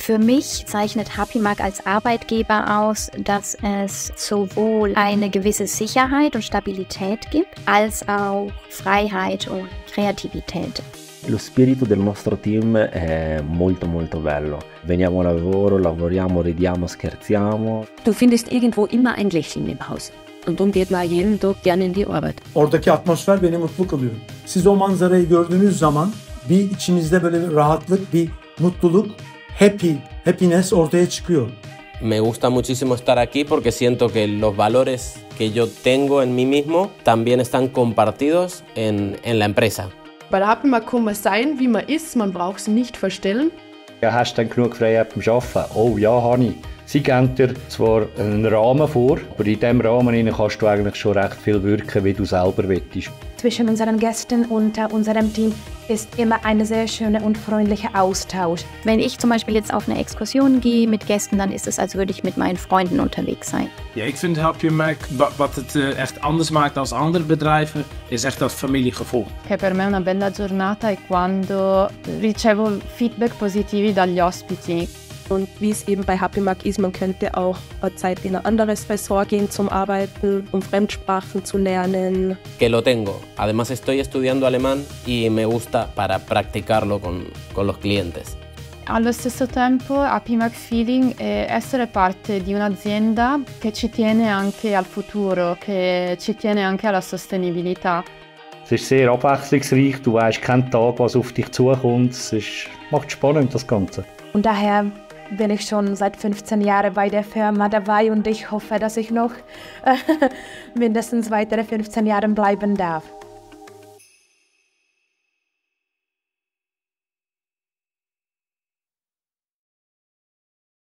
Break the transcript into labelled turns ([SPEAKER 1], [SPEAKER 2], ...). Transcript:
[SPEAKER 1] Für mich zeichnet Happy Mark als Arbeitgeber aus, dass es sowohl eine gewisse Sicherheit und Stabilität gibt, als auch Freiheit und Kreativität.
[SPEAKER 2] Lo spirito del nostro team è molto bello. Veniamo al lavoro, lavoriamo, ridiamo, scherziamo.
[SPEAKER 3] Du findest irgendwo immer ein Lächeln im Haus. Und darum geht man jeden Tag gerne in die Arbeit.
[SPEAKER 4] Oradaki atmosfer beni mutlu kılıyor. Siz o manzarayı gördüğünüz zaman bir içinizde böyle bir rahatlık, bir mutluluk, happiness ortaya çıkıyor.
[SPEAKER 5] Me gusta muchísimo estar aquí porque siento que los valores que yo tengo en mí mismo también están compartidos en la empresa.
[SPEAKER 6] Bei der Happy Mark kann man sein, wie man ist, man braucht sich nicht verstellen.
[SPEAKER 7] Ja, hast du dann genug Freiheit beim Arbeiten? Oh ja, habe ich. Sie geben dir zwar einen Rahmen vor, aber in diesem Rahmen kannst du eigentlich schon recht viel wirken, wie du selber willst.
[SPEAKER 8] Zwischen unseren Gästen und unserem Team ist immer ein sehr schöner und freundlicher Austausch.
[SPEAKER 1] Wenn ich zum Beispiel jetzt auf eine Exkursion gehe mit Gästen, dann ist es, als würde ich mit meinen Freunden unterwegs sein.
[SPEAKER 9] Ja, ik vind Happy Mark, wat het echt anders maakt als andere bedrijven, is echt dat familiegevoel.
[SPEAKER 10] Che per me una bella giornata è quando ricevo feedback positivi dagli ospiti.
[SPEAKER 11] Und wie es eben bei Happy Mark ist, man könnte auch Zeit in ein anderes Ressort gehen zum Arbeiten, um Fremdsprachen zu lernen.
[SPEAKER 5] Que lo tengo. Además estoy estudiando alemán y me gusta para practicarlo con los clientes.
[SPEAKER 10] Allo stesso tempo Happy Mark Feeling è essere parte di un'azienda che ci tiene anche al futuro, che ci tiene anche alla sostenibilità.
[SPEAKER 7] Es ist sehr abwechslungsreich, du weißt keinen Tag, was auf dich zukommt. Macht spannend, das Ganze.
[SPEAKER 8] Und daher bin ich schon seit 15 Jahren bei der Firma dabei und ich hoffe, dass ich noch mindestens weitere 15 Jahre bleiben darf.